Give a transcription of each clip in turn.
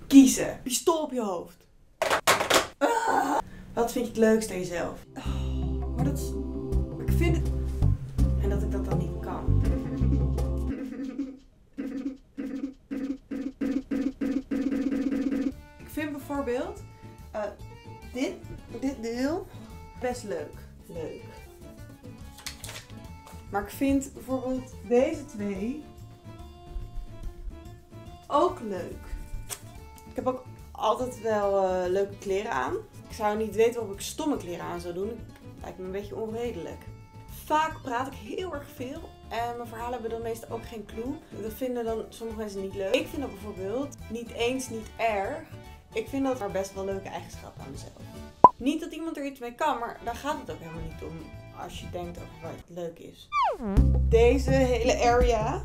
kiezen. Pistool op je hoofd. Wat vind je het leukste aan jezelf? Maar dat is... Ik vind het... En dat ik dat dan niet kan. Ik vind bijvoorbeeld... dit deel best leuk. Maar ik vind bijvoorbeeld deze twee ook leuk. Ik heb ook altijd wel leuke kleren aan. Ik zou niet weten waarom ik stomme kleren aan zou doen. Het lijkt me een beetje onredelijk. Vaak praat ik heel erg veel en mijn verhalen hebben dan meestal ook geen clue. Dat vinden dan sommige mensen niet leuk. Ik vind dat bijvoorbeeld niet eens niet erg. Ik vind dat er best wel leuke eigenschappen aan mezelf. Niet dat iemand er iets mee kan, maar daar gaat het ook helemaal niet om als je denkt over wat leuk is. Deze hele area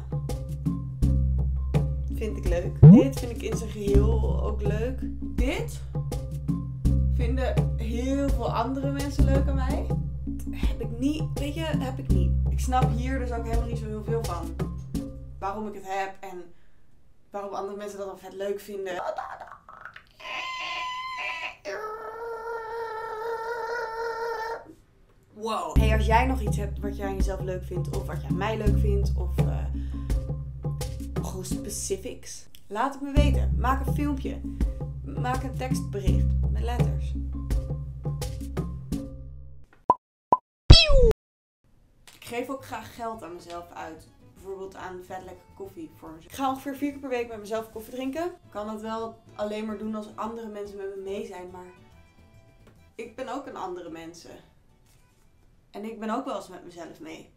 vind ik leuk. Dit vind ik in zijn geheel ook leuk. Dit vinden heel veel andere mensen leuk aan mij. Heb ik niet, weet je, heb ik niet. Ik snap hier dus ook helemaal niet zo heel veel van. Waarom ik het heb en waarom andere mensen dat dan vet leuk vinden. Wow. Hey, als jij nog iets hebt wat jij aan jezelf leuk vindt, of wat jij aan mij leuk vindt, of gewoon specifics, laat het me weten. Maak een filmpje. Maak een tekstbericht met letters. Ik geef ook graag geld aan mezelf uit. Bijvoorbeeld aan vet lekkere koffie voor mezelf. Ik ga ongeveer 4 keer per week met mezelf koffie drinken. Ik kan dat wel alleen maar doen als andere mensen met me mee zijn, maar ik ben ook een andere mensen. En ik ben ook wel eens met mezelf mee.